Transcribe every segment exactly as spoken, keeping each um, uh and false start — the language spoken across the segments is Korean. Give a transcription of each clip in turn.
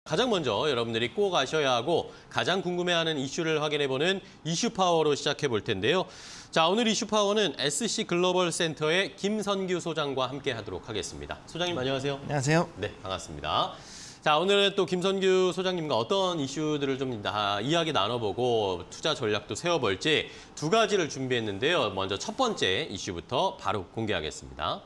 가장 먼저 여러분들이 꼭 아셔야 하고 가장 궁금해하는 이슈를 확인해보는 이슈 파워로 시작해 볼 텐데요. 자, 오늘 이슈 파워는 에스씨 글로벌 센터의 김선규 소장과 함께 하도록 하겠습니다. 소장님 안녕하세요. 안녕하세요. 네, 반갑습니다. 자, 오늘은 또 김선규 소장님과 어떤 이슈들을 좀 다 이야기 나눠보고 투자 전략도 세워볼지 두 가지를 준비했는데요. 먼저 첫 번째 이슈부터 바로 공개하겠습니다.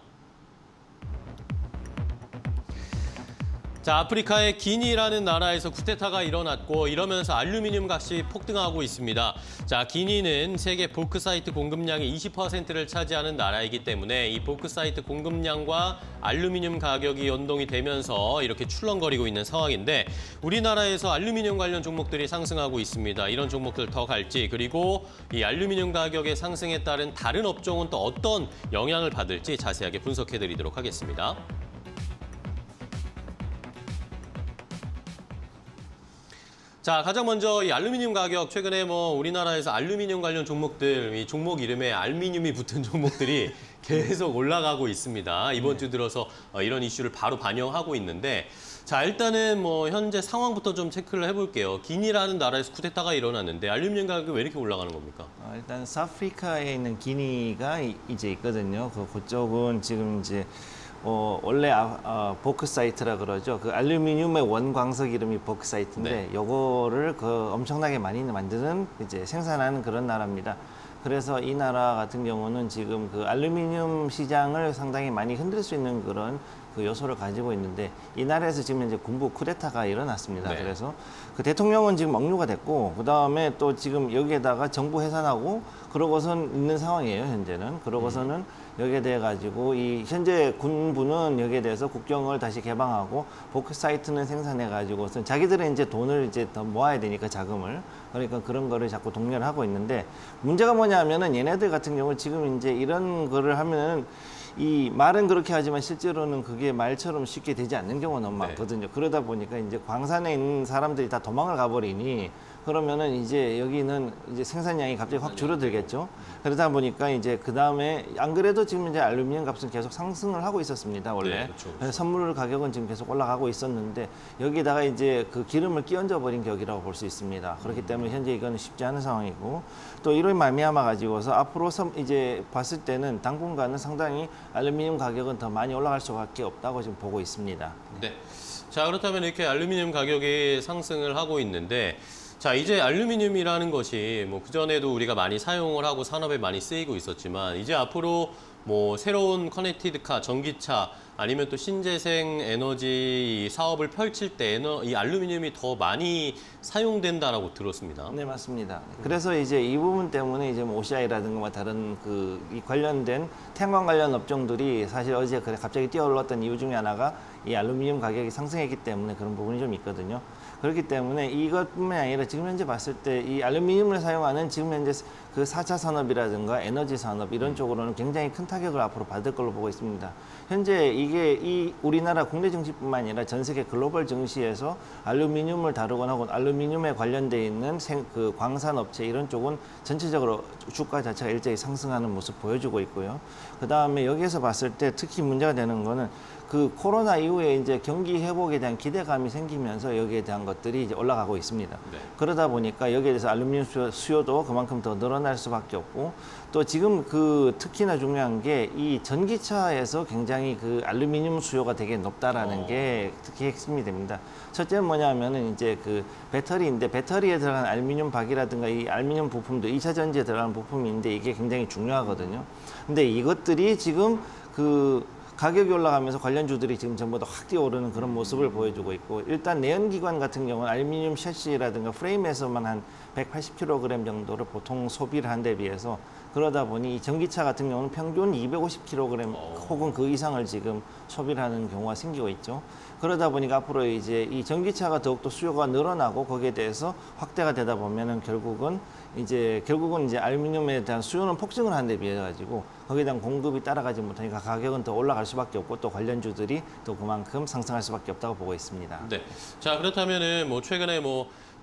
자, 아프리카의 기니라는 나라에서 쿠데타가 일어났고 이러면서 알루미늄 값이 폭등하고 있습니다. 자, 기니는 세계 보크사이트 공급량의 이십 퍼센트를 차지하는 나라이기 때문에 이 보크사이트 공급량과 알루미늄 가격이 연동이 되면서 이렇게 출렁거리고 있는 상황인데 우리나라에서 알루미늄 관련 종목들이 상승하고 있습니다. 이런 종목들 더 갈지 그리고 이 알루미늄 가격의 상승에 따른 다른 업종은 또 어떤 영향을 받을지 자세하게 분석해드리도록 하겠습니다. 자, 가장 먼저 이 알루미늄 가격, 최근에 뭐 우리나라에서 알루미늄 관련 종목들, 이 종목 이름에 알미늄이 붙은 종목들이 계속 올라가고 있습니다. 이번 주 들어서 이런 이슈를 바로 반영하고 있는데, 자, 일단은 뭐 현재 상황부터 좀 체크를 해볼게요. 기니라는 나라에서 쿠데타가 일어났는데 알루미늄 가격이 왜 이렇게 올라가는 겁니까? 어, 일단 사프리카에 있는 기니가 이제 있거든요. 그 그쪽은 지금 이제 어, 원래 아, 아, 보크사이트라 그러죠. 그 알루미늄의 원광석 이름이 보크사이트인데 네. 요거를 그 엄청나게 많이 만드는 이제 생산하는 그런 나라입니다. 그래서 이 나라 같은 경우는 지금 그 알루미늄 시장을 상당히 많이 흔들 수 있는 그런 그 요소를 가지고 있는데 이 나라에서 지금 이제 군부 쿠데타가 일어났습니다. 네. 그래서 그 대통령은 지금 억류가 됐고 그 다음에 또 지금 여기에다가 정부 해산하고 그러고선 있는 상황이에요. 현재는 그러고서는 음. 여기에 대해 가지고 이 현재 군부는 여기에 대해서 국경을 다시 개방하고 보크사이트는 생산해 가지고선 자기들은 이제 돈을 이제 더 모아야 되니까 자금을 그러니까 그런 거를 자꾸 독려를 하고 있는데 문제가 뭐냐면은 얘네들 같은 경우 지금 이제 이런 거를 하면은 이 말은 그렇게 하지만 실제로는 그게 말처럼 쉽게 되지 않는 경우가 너무 많거든요. 네. 그러다 보니까 이제 광산에 있는 사람들이 다 도망을 가버리니 그러면은 이제 여기는 이제 생산량이 갑자기 확 줄어들겠죠. 그러다 보니까 이제 그 다음에 안 그래도 지금 이제 알루미늄 값은 계속 상승을 하고 있었습니다. 원래. 네, 그렇죠, 그렇죠. 선물 가격은 지금 계속 올라가고 있었는데 여기다가 이제 그 기름을 끼얹어 버린 격이라고 볼 수 있습니다. 그렇기 때문에 현재 이거는 쉽지 않은 상황이고 또 이런 말미암아 가지고서 앞으로 이제 봤을 때는 당분간은 상당히 알루미늄 가격은 더 많이 올라갈 수밖에 없다고 지금 보고 있습니다. 네. 자, 그렇다면 이렇게 알루미늄 가격이 상승을 하고 있는데 자, 이제 알루미늄이라는 것이 뭐 그전에도 우리가 많이 사용을 하고 산업에 많이 쓰이고 있었지만 이제 앞으로 뭐 새로운 커넥티드카, 전기차 아니면 또 신재생 에너지 사업을 펼칠 때 에너, 이 알루미늄이 더 많이 사용된다라고 들었습니다. 네, 맞습니다. 그래서 이제 이 부분 때문에 이제 뭐 오씨아이라든가 뭐 다른 그 이 관련된 태양광 관련 업종들이 사실 어제 그래 갑자기 뛰어올랐던 이유 중에 하나가 이 알루미늄 가격이 상승했기 때문에 그런 부분이 좀 있거든요. 그렇기 때문에 이것뿐만 아니라 지금 현재 봤을 때 이 알루미늄을 사용하는 지금 현재 그 사 차 산업이라든가 에너지 산업 이런 쪽으로는 굉장히 큰 타격을 앞으로 받을 걸로 보고 있습니다. 현재 이게 이 우리나라 국내 증시뿐만 아니라 전 세계 글로벌 증시에서 알루미늄을 다루거나 혹은 알루미늄에 관련돼 있는 생, 그 광산업체 이런 쪽은 전체적으로 주가 자체가 일제히 상승하는 모습 보여주고 있고요. 그 다음에 여기에서 봤을 때 특히 문제가 되는 거는 그 코로나 이후에 이제 경기 회복에 대한 기대감이 생기면서 여기에 대한 것들이 이제 올라가고 있습니다. 네. 그러다 보니까 여기에 대해서 알루미늄 수요, 수요도 그만큼 더 늘어날 수밖에 없고 또 지금 그 특히나 중요한 게 이 전기차에서 굉장히 그 알루미늄 수요가 되게 높다라는 어. 게 특히 핵심이 됩니다. 첫째는 뭐냐면은 이제 그 배터리인데 배터리에 들어간 알루미늄 박이라든가 이 알루미늄 부품도 이 차 전지에 들어가는 부품인데 이게 굉장히 중요하거든요. 근데 이것들이 지금 그 가격이 올라가면서 관련주들이 지금 전부 다 확 뛰어오르는 그런 모습을 보여주고 있고 일단 내연기관 같은 경우는 알루미늄 셰시라든가 프레임에서만 한 백팔십 킬로그램 정도를 보통 소비를 한 데 비해서 그러다 보니 이 전기차 같은 경우는 평균 이백오십 킬로그램 혹은 그 이상을 지금 소비를 하는 경우가 생기고 있죠. 그러다 보니까 앞으로 이제 이 전기차가 더욱더 수요가 늘어나고 거기에 대해서 확대가 되다 보면은 결국은 이제 결국은 이제 알루미늄에 대한 수요는 폭증을 하는 데 비해 가지고 거기에 대한 공급이 따라가지 못하니까 가격은 더 올라갈 수밖에 없고 또 관련주들이 또 그만큼 상승할 수밖에 없다고 보고 있습니다. 네. 자, 그렇다면은 뭐 최근에 뭐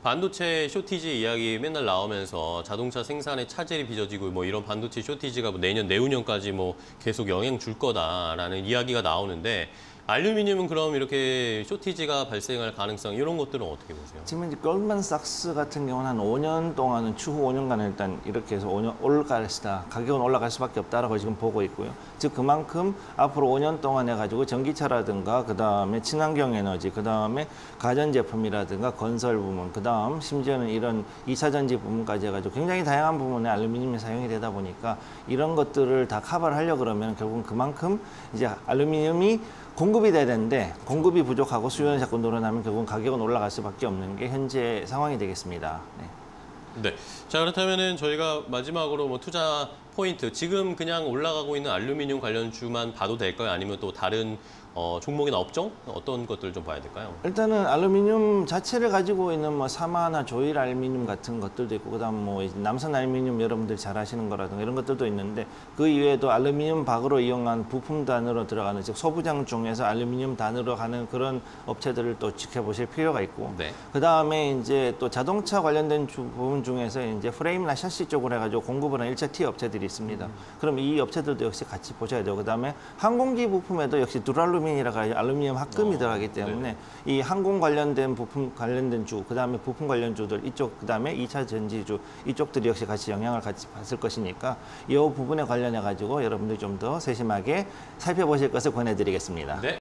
반도체 쇼티지 이야기 맨날 나오면서 자동차 생산에 차질이 빚어지고 뭐 이런 반도체 쇼티지가 뭐 내년 내후년까지 뭐 계속 영향 줄 거다라는 이야기가 나오는데 알루미늄은 그럼 이렇게 쇼티지가 발생할 가능성 이런 것들은 어떻게 보세요? 지금 이제 골드만삭스 같은 경우는 한 오 년 동안은 추후 오 년간 일단 이렇게 해서 오 년 올라갈 것이다. 가격은 올라갈 수밖에 없다라고 지금 보고 있고요. 즉 그만큼 앞으로 오 년 동안 해가지고 전기차라든가 그 다음에 친환경 에너지, 그 다음에 가전제품이라든가 건설 부문, 그 다음 심지어는 이런 이차 전지 부문까지 해가지고 굉장히 다양한 부분에 알루미늄이 사용이 되다 보니까 이런 것들을 다 커버를 하려 그러면 결국은 그만큼 이제 알루미늄이 공급이 돼야 되는데 공급이 부족하고 수요는 자꾸 늘어나면 결국은 가격은 올라갈 수밖에 없는 게 현재 상황이 되겠습니다. 네. 네. 자, 그렇다면은 저희가 마지막으로 뭐 투자 포인트, 지금 그냥 올라가고 있는 알루미늄 관련주만 봐도 될까요? 아니면 또 다른 어, 종목이나 업종 어떤 것들을 좀 봐야 될까요? 일단은 알루미늄 자체를 가지고 있는 뭐 사마나 조일 알루미늄 같은 것들도 있고 그다음 뭐 이제 남선 알루미늄 여러분들 잘 아시는 거라든가 이런 것들도 있는데 그 이외에도 알루미늄 박으로 이용한 부품 단으로 들어가는 즉 소부장 중에서 알루미늄 단으로 가는 그런 업체들을 또 지켜보실 필요가 있고 네. 그다음에 이제 또 자동차 관련된 주, 부분 중에서 이제 프레임이나 샤시 쪽으로 해가지고 공급을 하는 일차 티어 업체들이 있습니다. 음. 그럼 이 업체들도 역시 같이 보셔야 되고 그다음에 항공기 부품에도 역시 두랄루민 이라고 알루미늄 합금이 어, 들어가기 때문에 네. 이 항공 관련된 부품 관련된 주, 그다음에 부품 관련주들 이쪽, 그다음에 이차 전지주 이쪽들이 역시 같이 영향을 같이 받을 것이니까 이 부분에 관련해 가지고 여러분들이 좀 더 세심하게 살펴보실 것을 권해드리겠습니다. 네.